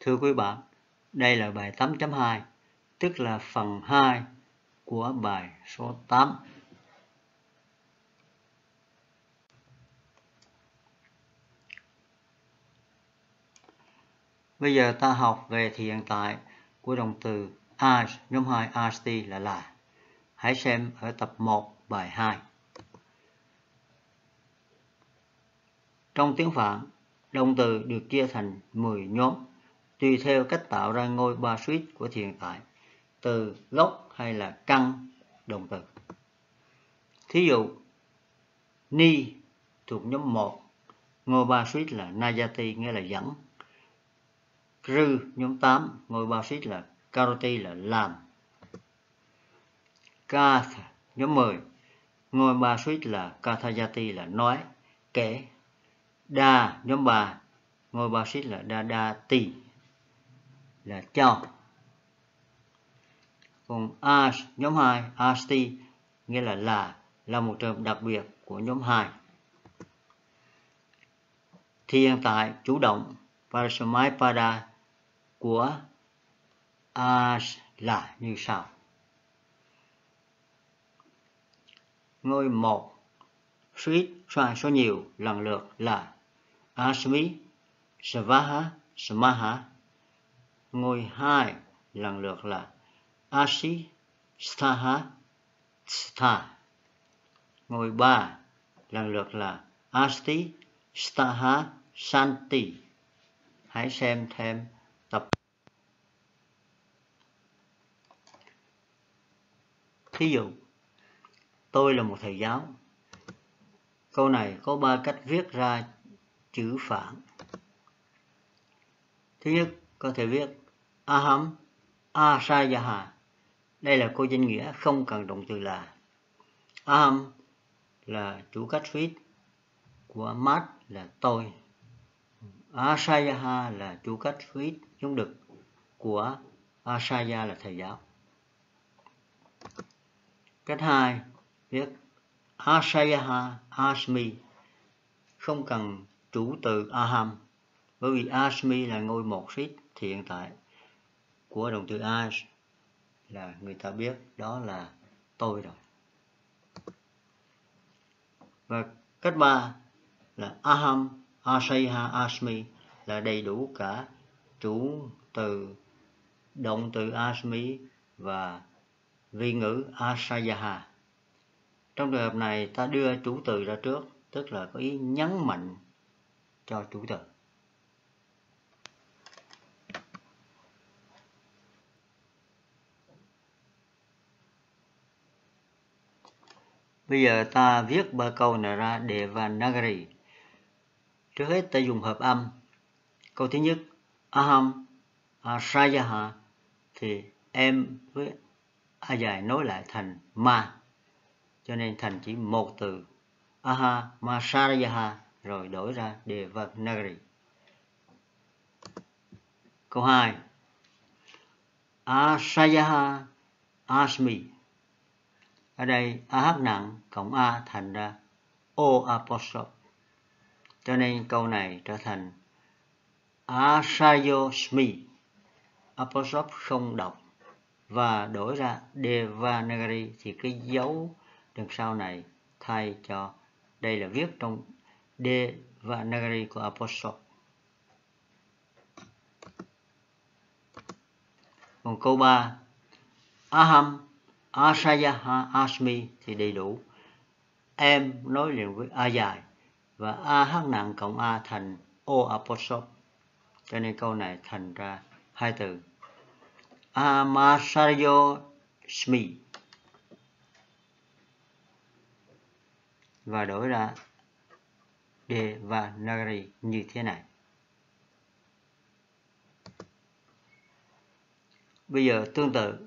Thưa quý bạn, đây là bài 8.2, tức là phần 2 của bài số 8. Bây giờ ta học về thì hiện tại của động từ as, nhóm 2 ast là. Hãy xem ở tập 1 bài 2. Trong tiếng Phạn, động từ được chia thành 10 nhóm, tùy theo cách tạo ra ngôi ba suýt của thì hiện tại, từ gốc hay là căn động từ. Thí dụ, ni thuộc nhóm 1, ngôi ba suýt là najati nghĩa là dẫn. Rư nhóm 8, ngôi ba suýt là karoti là làm. Kath nhóm 10, ngôi ba suýt là kathayati là nói, kể. Đa nhóm 3, ngôi ba suýt là dadati là cho. Còn as nhóm 2 asti nghĩa là một trường đặc biệt của nhóm 2. Thì hiện tại chủ động Parasamapada của as là như sau. Ngôi 1 suýt xoay số nhiều lần lượt là asmi, savaha, samaha. Ngôi 2 lần lượt là asi, sthaha, stha. Ngôi 3 lần lượt là asti, sthaha, santi. Hãy xem thêm tập. Thí dụ, tôi là một thầy giáo. Câu này có 3 cách viết ra chữ Phạn. Thứ nhất, có thể viết aham, asayaha. Đây là câu danh nghĩa không cần động từ là. Aham là chủ cách suýt của mát là tôi. Asayaha là chủ cách suýt giống đực của asaya là thầy giáo. Cách 2, viết asayaha asmi, không cần chủ từ aham, bởi vì asmi là ngôi một suýt thì hiện tại của động từ as là người ta biết đó là tôi rồi. Và cách 3 là aham, asayaha, asmi là đầy đủ cả chủ từ, động từ asmi và vi ngữ asayaha. Trong trường hợp này ta đưa chủ từ ra trước, tức là có ý nhấn mạnh cho chủ từ. Bây giờ ta viết 3 câu này ra Devanagari. Trước hết ta dùng hợp âm. Câu thứ nhất, aham, asayaha, thì em với a dài nối lại thành ma, cho nên thành chỉ một từ aha masayaha rồi đổi ra Devanagari. Câu 2, asayaha asmi. Ở đây AH nặng cộng A thành ra O apostrophe. Cho nên câu này trở thành Asayosmi. Apostrophe không đọc và đổi ra Devanagari thì cái dấu đằng sau này thay cho đây là viết trong Devanagari của apostrophe. Còn câu 3, aham asayaha asmi thì đầy đủ. Em nối liền với A dài và AH nặng cộng A thành O apostrophe. Cho nên câu này thành ra hai từ Amasayosmi và đổi ra Devanagari như thế này. Bây giờ tương tự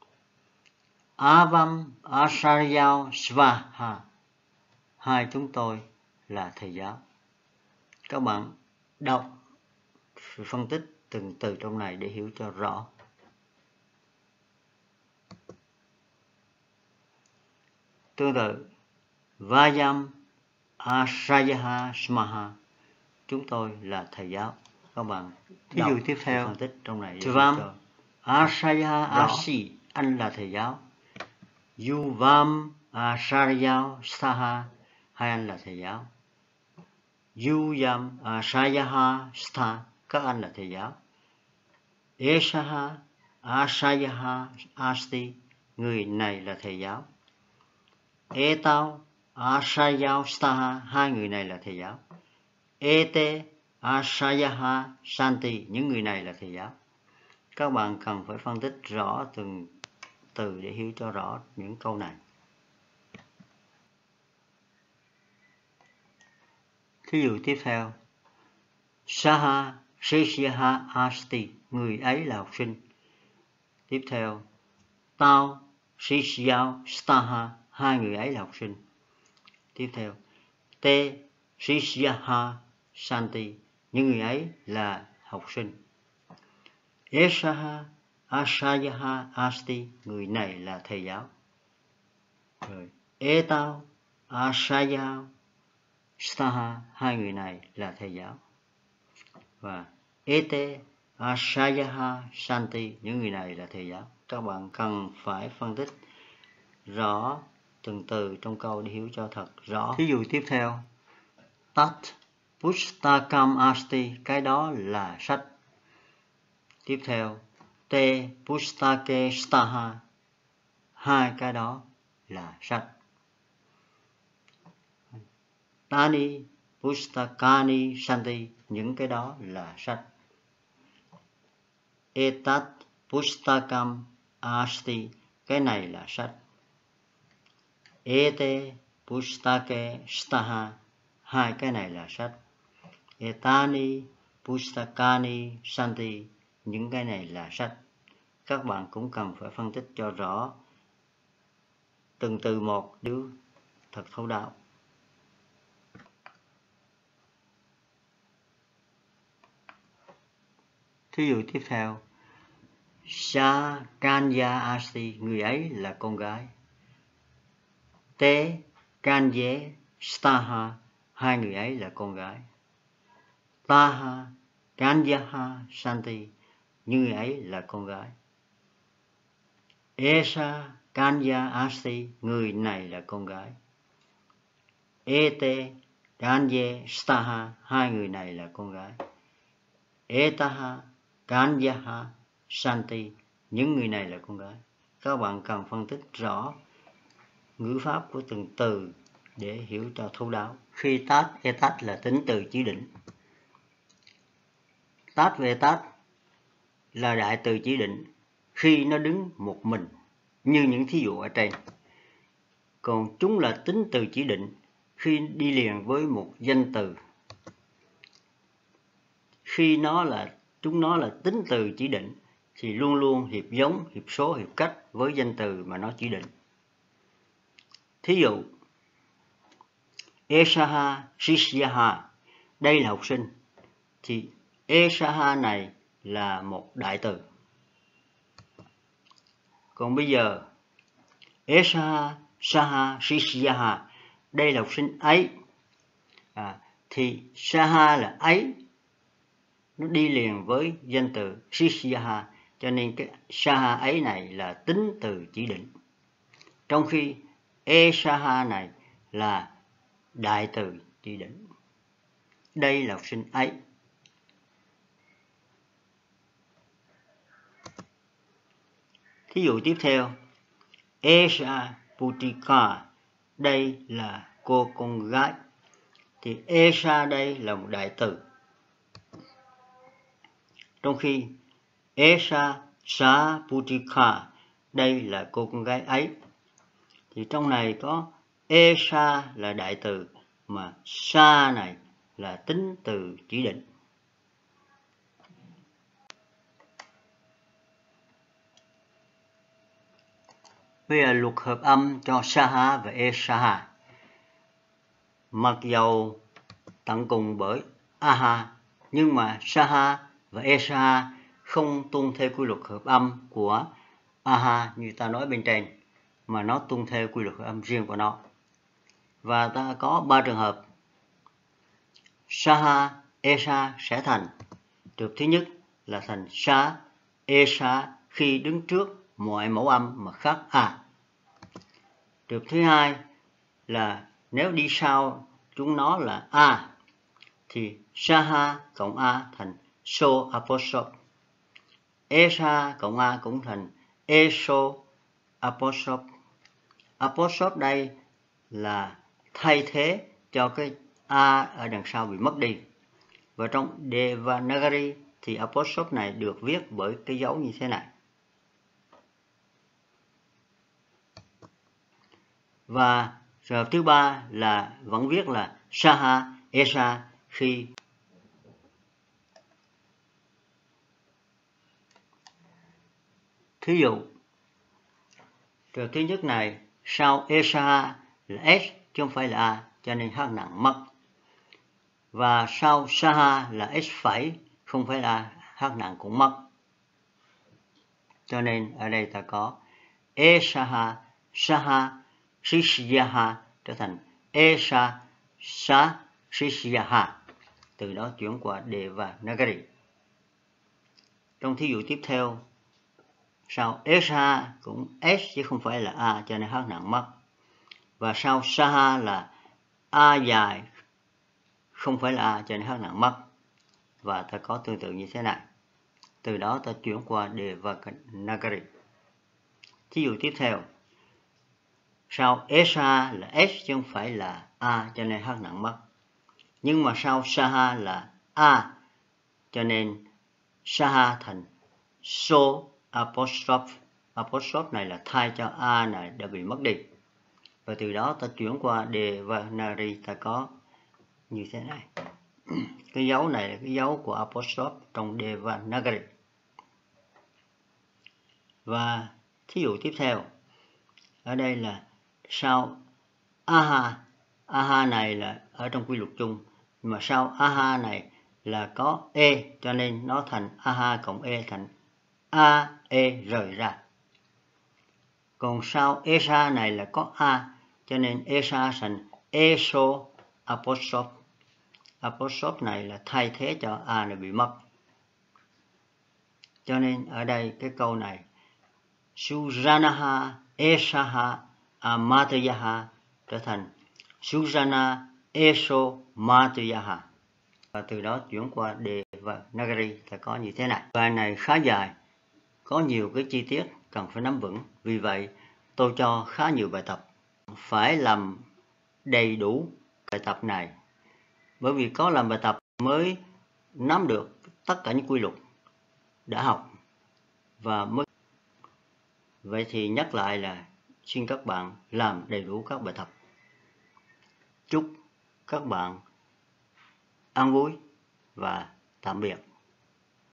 Avam Asayao Svaha, hai chúng tôi là thầy giáo. Các bạn đọc sự phân tích từng từ trong này để hiểu cho rõ. Tương tự Vayam Asayaha Smaha, chúng tôi là thầy giáo. Các bạn thí dụ tiếp theo, phân tích trong này. Tvam Asaya Asi, anh là thầy giáo. Yuvam Asarya Staha, hai anh là thầy giáo. Yuyam Asayaha Stha, các anh là thầy giáo. Esaha Asayaha Asti, người này là thầy giáo. Etao Asayao Staha, hai người này là thầy giáo. Ete Asayaha Santi, những người này là thầy giáo. Các bạn cần phải phân tích rõ từng từ để hiểu cho rõ những câu này. Thí dụ tiếp theo, Saha Sheshaha Asti, người ấy là học sinh. Tiếp theo, Tao Sheshyao Staha, hai người ấy là học sinh. Tiếp theo, Te Sheshaha Santi, những người ấy là học sinh. Esaha Asayaha Asti, người này là thầy giáo. Rồi, Etao Asayao Staha, hai người này là thầy giáo. Và Ete Asayaha Santi, những người này là thầy giáo. Các bạn cần phải phân tích rõ từng từ trong câu để hiểu cho thật rõ. thí dụ tiếp theo, Tat Pustakam Asti, cái đó là sách. Tiếp theo, Te Pustake Staha, hai cái đó là sách. Tani Pustakani Santi, những cái đó là sách. Etat Pustakam Asti, cái này là sách. Ete Pustake Staha, hai cái này là sách. Etani Pustakani Santi, những cái này là sách. Các bạn cũng cần phải phân tích cho rõ từng từ một nếu thật thấu đáo. thí dụ tiếp theo, Sa Kanya Asti, người ấy là con gái. Te Kanye Staha, hai người ấy là con gái. Taha Kanyaha Santi, những người ấy là con gái. Esa Kanya Asti, người này là con gái. Ete Kanye Staha, hai người này là con gái. Etaha Kanyaha Santi, những người này là con gái. Các bạn cần phân tích rõ ngữ pháp của từng từ để hiểu cho thấu đáo. Khi tat, etat là tính từ chỉ định. Tat và etat là đại từ chỉ định khi nó đứng một mình, như những thí dụ ở trên. Còn chúng là tính từ chỉ định khi đi liền với một danh từ. Khi chúng nó là tính từ chỉ định thì luôn luôn hiệp giống, hiệp số, hiệp cách với danh từ mà nó chỉ định. Thí dụ, Esaha Shishyaha, đây là học sinh, thì Esaha này là một đại từ. Còn bây giờ, Esaha Saha Shishyaha, đây là học sinh ấy, thì Saha là ấy, nó đi liền với danh từ Shishyaha, cho nên cái Saha ấy này là tính từ chỉ định. Trong khi Esaha này là đại từ chỉ định. Đây là học sinh ấy. Thí dụ tiếp theo, Esa Putika, đây là cô con gái. Thì Esa đây là một đại từ. Trong khi Esa Sa Putika, đây là cô con gái ấy. Thì trong này có Esa là đại từ, mà Sa này là tính từ chỉ định. Bây giờ luật hợp âm cho Saha và Esaha. Mặc dầu tận cùng bởi Aha, nhưng mà Saha và Esaha không tuân theo quy luật hợp âm của Aha như ta nói bên trên, mà nó tuân theo quy luật hợp âm riêng của nó. Và ta có 3 trường hợp. Saha, Esa sẽ thành Trường thứ nhất là thành sa, esa khi đứng trước mọi mẫu âm mà khác a. Trường thứ hai là nếu đi sau chúng nó là a thì saha cộng a thành so apostrophe. Esa cộng a cũng thành eso apostrophe. Apostrophe đây là thay thế cho cái a ở đằng sau bị mất đi. Và trong Devanagari thì apostrophe này được viết bởi cái dấu như thế này. Và trường hợp thứ ba là vẫn viết là saha, esa khi thí dụ trường thứ nhất này sau esa là s chứ không phải là a, cho nên hát nặng mất. Và sau saha là s phẩy không phải là hát nặng cũng mất. Cho nên ở đây ta có esaha, saha, shisyaha trở thành esa, sa, shisyaha. Từ đó chuyển qua Devanagari. Trong thí dụ tiếp theo, sau esa cũng s chứ không phải là a, cho nên hát nặng mất. Và sau saha là a dài không phải là a, cho nên hát nặng mất. Và ta có tương tự như thế này. Từ đó ta chuyển qua Devanagari. Thí dụ tiếp theo, sau esa là s chứ không phải là a, cho nên hát nặng mất. Nhưng mà sau saha là a, cho nên saha thành so apostrophe. Apostrophe này là thay cho a này đã bị mất đi. Và từ đó ta chuyển qua Devanagari, ta có như thế này. Cái dấu này là cái dấu của apostrophe trong Devanagari. Và thí dụ tiếp theo, ở đây là sau aha. Aha này là ở trong quy luật chung, mà sau aha này là có e, cho nên nó thành aha cộng e thành a, e rời ra. Còn sau esa này là có a, cho nên esa thành eso apostrophe. Apostrophe này là thay thế cho a này bị mất. Cho nên ở đây cái câu này Sujanaha esaha amatayaha trở thành Sujana eso matayaha. Và từ đó chuyển qua Devanagari ta có như thế này. Bài này khá dài, có nhiều cái chi tiết cần phải nắm vững. Vì vậy tôi cho khá nhiều bài tập. Phải làm đầy đủ bài tập này. Bởi vì có làm bài tập mới nắm được tất cả những quy luật đã học. Và mới vậy thì nhắc lại là xin các bạn làm đầy đủ các bài tập. Chúc các bạn an vui và tạm biệt.